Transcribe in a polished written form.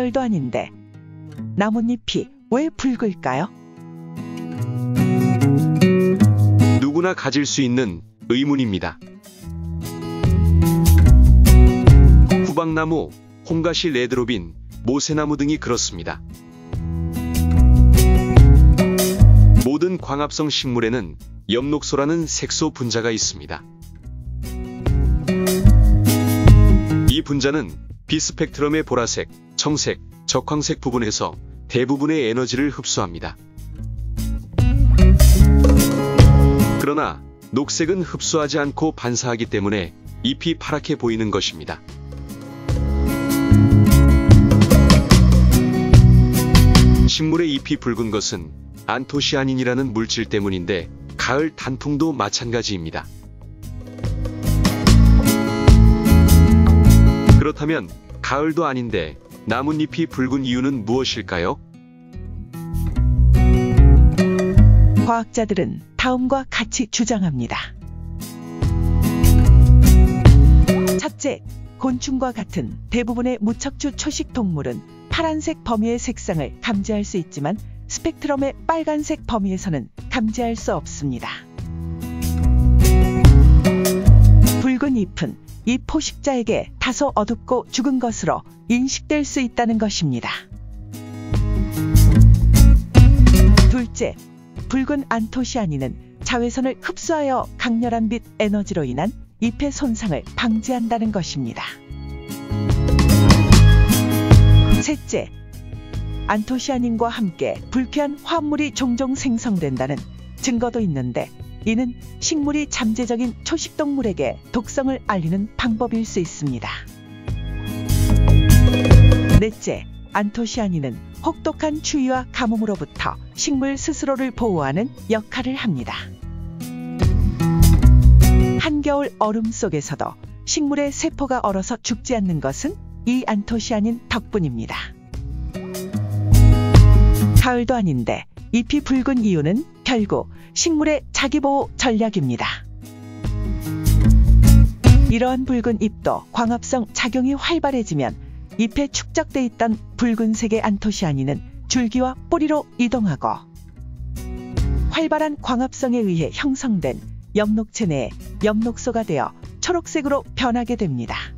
가을도 아닌데 나뭇잎이 왜 붉을까요? 누구나 가질 수 있는 의문입니다. 후박나무, 홍가시, 레드로빈, 모세나무 등이 그렇습니다. 모든 광합성 식물에는 엽록소라는 색소 분자가 있습니다. 이 분자는 비스펙트럼의 보라색, 청색, 적황색 부분에서 대부분의 에너지를 흡수합니다. 그러나 녹색은 흡수하지 않고 반사하기 때문에 잎이 파랗게 보이는 것입니다. 식물의 잎이 붉은 것은 안토시아닌이라는 물질 때문인데 가을 단풍도 마찬가지입니다. 그렇다면 가을도 아닌데 나뭇잎이 붉은 이유는 무엇일까요? 과학자들은 다음과 같이 주장합니다. 첫째, 곤충과 같은 대부분의 무척추 초식 동물은 파란색 범위의 색상을 감지할 수 있지만 스펙트럼의 빨간색 범위에서는 감지할 수 없습니다. 붉은 잎은 이 포식자에게 다소 어둡고 죽은 것으로 인식될 수 있다는 것입니다. 둘째, 붉은 안토시아닌은 자외선을 흡수하여 강렬한 빛 에너지로 인한 잎의 손상을 방지한다는 것입니다. 셋째, 안토시아닌과 함께 불쾌한 화합물이 종종 생성된다는 증거도 있는데 이는 식물이 잠재적인 초식동물에게 독성을 알리는 방법일 수 있습니다. 넷째, 안토시아닌은 혹독한 추위와 가뭄으로부터 식물 스스로를 보호하는 역할을 합니다. 한겨울 얼음 속에서도 식물의 세포가 얼어서 죽지 않는 것은 이 안토시아닌 덕분입니다. 가을도 아닌데 잎이 붉은 이유는 결국 식물의 자기보호 전략입니다. 이러한 붉은 잎도 광합성 작용이 활발해지면 잎에 축적돼 있던 붉은색의 안토시아닌은 줄기와 뿌리로 이동하고 활발한 광합성에 의해 형성된 엽록체 내에 엽록소가 되어 초록색으로 변하게 됩니다.